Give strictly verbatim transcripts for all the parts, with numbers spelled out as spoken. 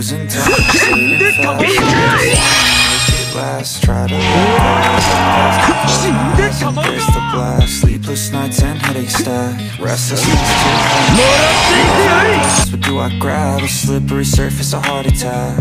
losing time, fading fast. Make it last, try to there's the blast, sleepless nights and headaches stack. Restless nights, but do I grab a slippery surface, a heart attack?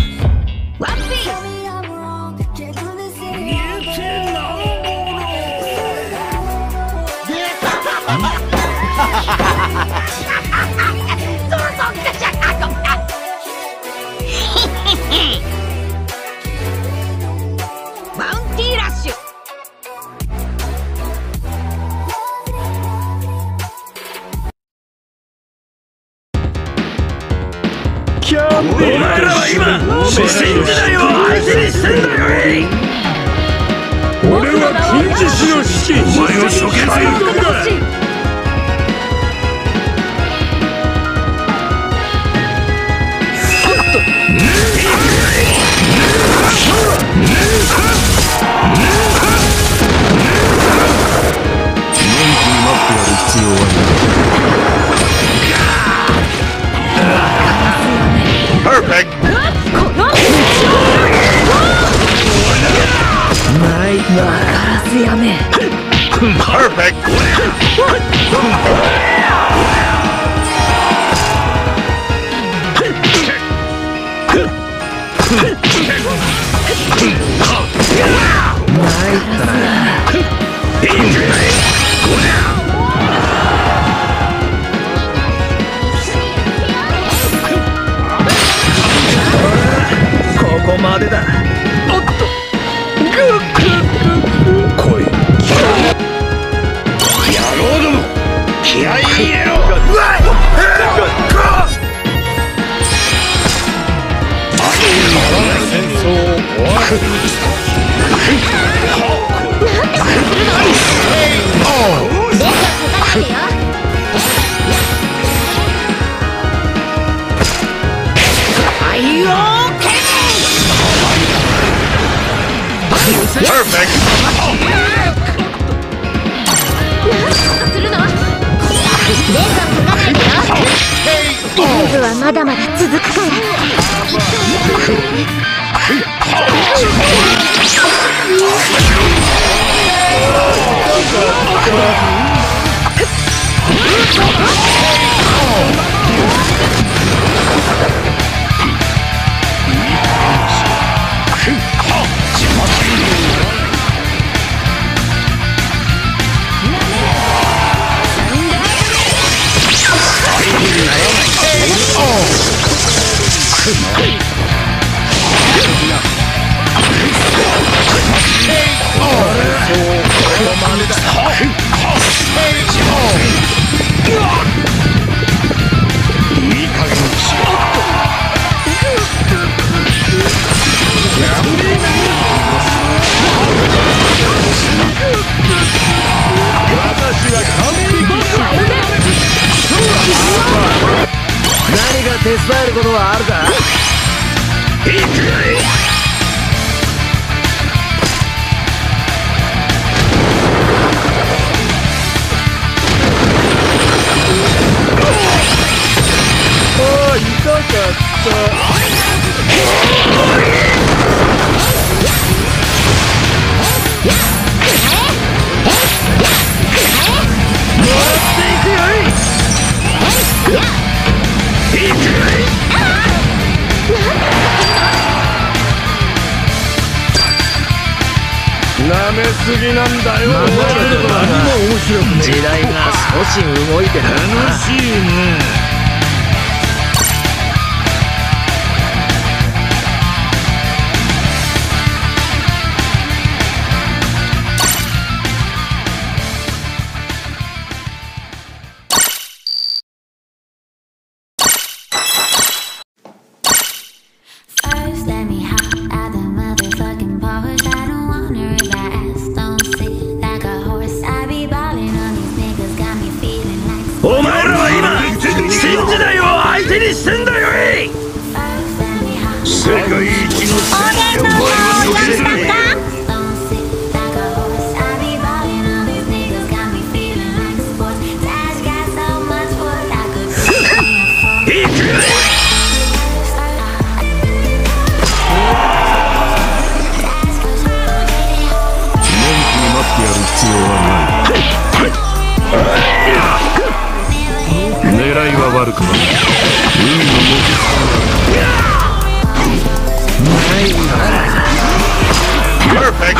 Perfect! Perfect! ここまでだ。おっと。来い。野郎ども。気合い入れろ。うわっ。戦争終わる。 Perfect! ライブはまだまだ続くから。 何が手伝えることはあるか。ああ、痛かった。舐めすぎなんだよ。何も面白くねえ。時代が少し動いてる。楽しいね。お前らは今新時代を相手にしてんだよい。世界一の戦士お前を処刑する。 狙いは悪くない。海の文字ないな。 Perfect.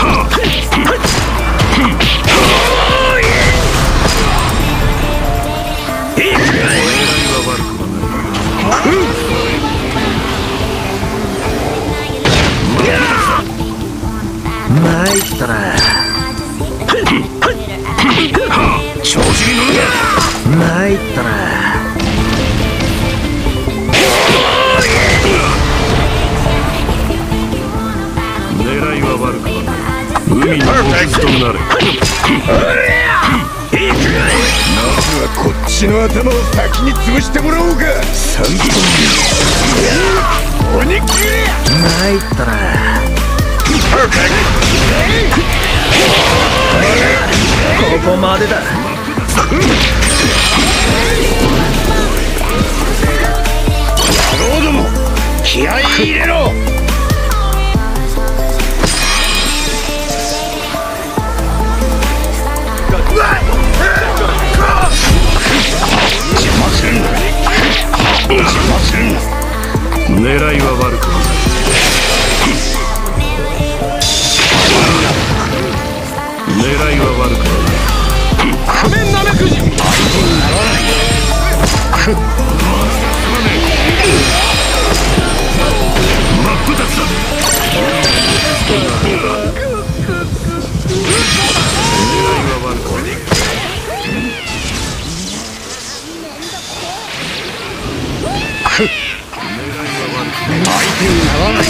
参ったな。調子に乗るな。参ったな。狙いは悪くはない。海の水となれ。まずはこっちの頭を先に潰してもらおうか。三本目。鬼切れ。参ったな。ここまでだ。野郎ども、気合い入れろ。邪魔するんだ。邪魔するんだ。狙いは悪くない。狙いは悪くない。仮面なめくじ。相手にならない。真っ二つだ。狙いは悪くない。相手にならない。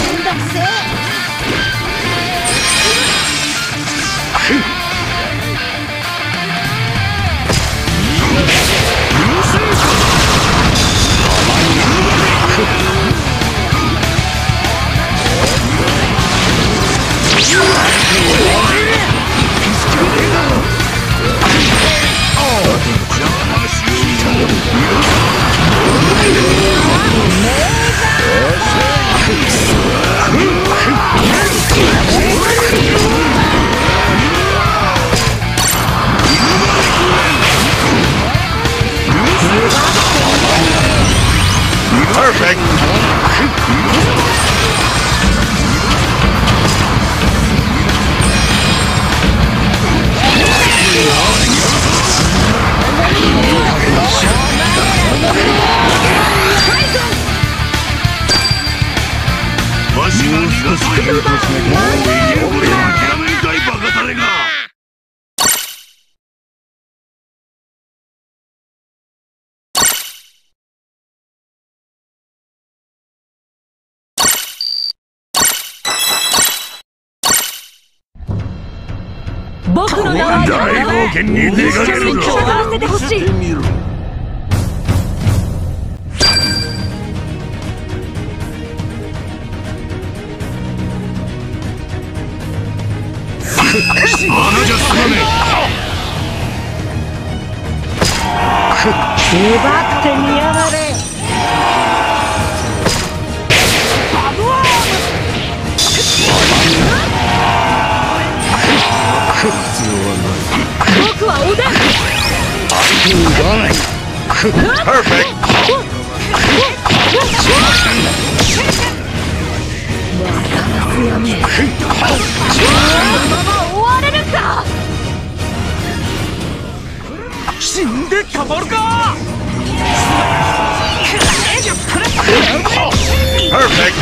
Perfect. Let's go. 僕の名は大冒険に出かけるぞ。 させてほしい。 穴じゃ済まね奪ってみやがれ。僕はおでん。 相手にならない。Perfect. 終われるか。 死んでたまるか。 Perfect.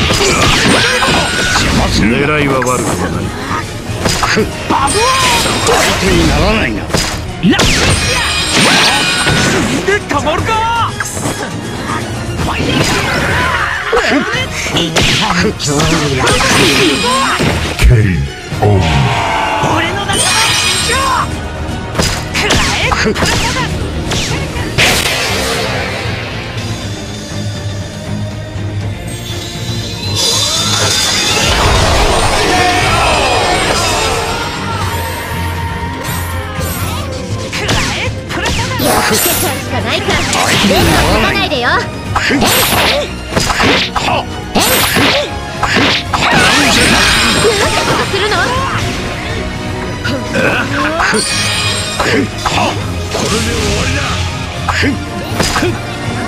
狙いは悪くはない。相手にならないな。死んでたまるか。ケイオン。俺の仲間くらえ。 つけちゃうしかないか。電話持たないでよ。なんてことするの。これで終わりだ。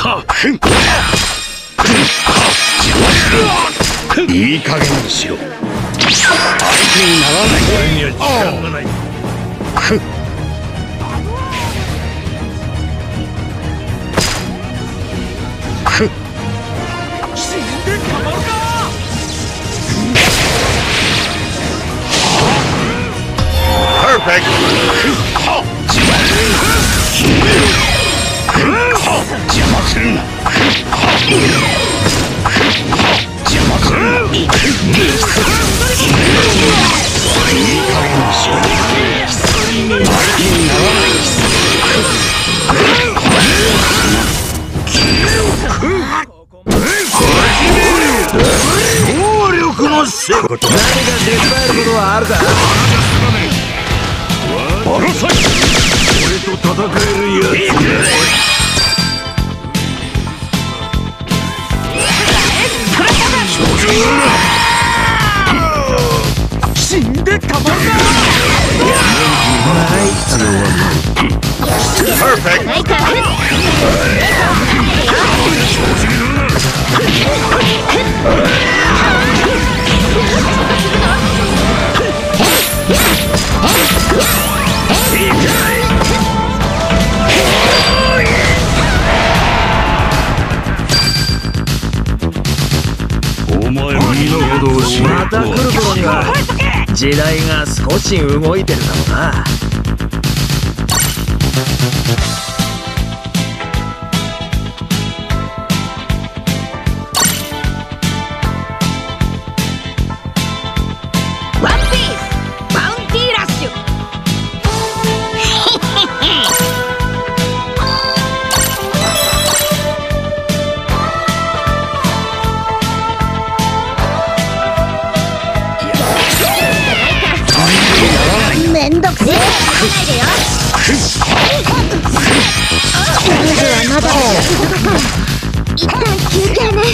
いい加減にしろ。相手にならない。俺には時間がない。死んでたまるか。Perfect. 邪魔するな。邪魔するな。いい加減にしろ。相手にならない。暴力のせい。何ができないことはあるか。バラサイ俺と戦えるやつ死んでたまるか。ない必要はない。パーフェクト。お前は身の程を知る。また来る頃には時代が少し動いてるだろうな。 ワンピースバウンティーラッシュ。めんどくせえ。ないでよ。まずはまだ一旦休憩ね。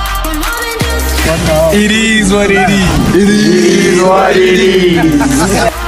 It is what it is. It is what it is.